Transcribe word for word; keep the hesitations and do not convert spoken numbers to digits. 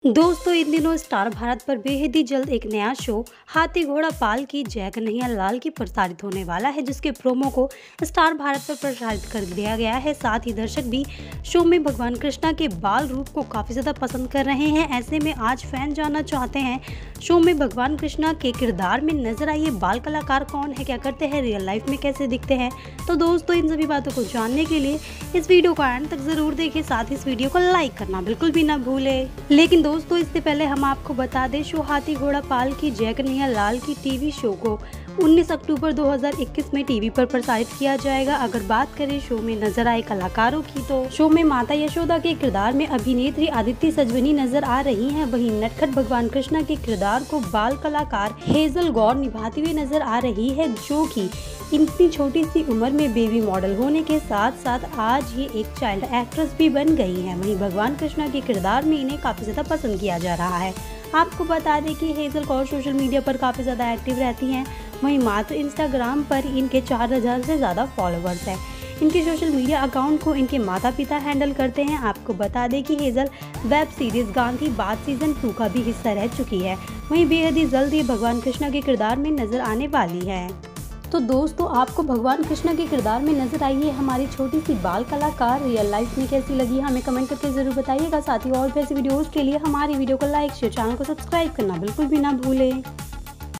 दोस्तों इन दिनों स्टार भारत पर बेहद ही जल्द एक नया शो हाथी घोड़ा पाल की जय कन्हैया लाल की प्रसारित होने वाला है, जिसके प्रोमो को स्टार भारत पर प्रसारित कर दिया गया है। साथ ही दर्शक भी शो में भगवान कृष्णा के बाल रूप को काफी ज्यादा पसंद कर रहे हैं। ऐसे में आज फैन जानना चाहते हैं शो में भगवान कृष्णा के किरदार में नजर आए बाल कलाकार कौन है, क्या करते हैं, रियल लाइफ में कैसे दिखते हैं। तो दोस्तों इन सभी बातों को जानने के लिए इस वीडियो को एंड तक जरूर देखिए, साथ ही इस वीडियो को लाइक करना बिल्कुल भी ना भूले। लेकिन दोस्तों इससे पहले हम आपको बता दें शो हाथी घोड़ा पाल की जय कन्हैया लाल की टीवी शो को उन्नीस अक्टूबर दो हज़ार इक्कीस में टीवी पर प्रसारित किया जाएगा। अगर बात करें शो में नजर आए कलाकारों की, तो शो में माता यशोदा के किरदार में अभिनेत्री आदित्य सजवनी नजर आ रही हैं। वहीं नटखट भगवान कृष्णा के किरदार को बाल कलाकार हेजल गौर निभाती हुई नजर आ रही है, जो कि इतनी छोटी सी उम्र में बेबी मॉडल होने के साथ साथ आज ये एक चाइल्ड एक्ट्रेस भी बन गई हैं। वहीं भगवान कृष्णा के किरदार में इन्हें काफी ज्यादा पसंद किया जा रहा है। आपको बता दें कि हेजल कौर सोशल मीडिया पर काफी ज्यादा एक्टिव रहती हैं। वहीं मात्र इंस्टाग्राम पर इनके चार हजार से ज्यादा फॉलोअर्स हैं। इनके सोशल मीडिया अकाउंट को इनके माता पिता हैंडल करते हैं। आपको बता दें कि हेजल वेब सीरीज गांधी बात सीजन टू का भी हिस्सा रह चुकी है। वहीं बेहद ही जल्द ये भगवान कृष्णा के किरदार में नजर आने वाली है। तो दोस्तों आपको भगवान कृष्णा के किरदार में नजर आई है हमारी छोटी सी बाल कलाकार रियल लाइफ में कैसी लगी, हमें कमेंट करके जरूर बताइएगा। साथ ही और भी ऐसी वीडियोस के लिए हमारी वीडियो को लाइक शेयर, चैनल को सब्सक्राइब करना बिल्कुल भी ना भूलें।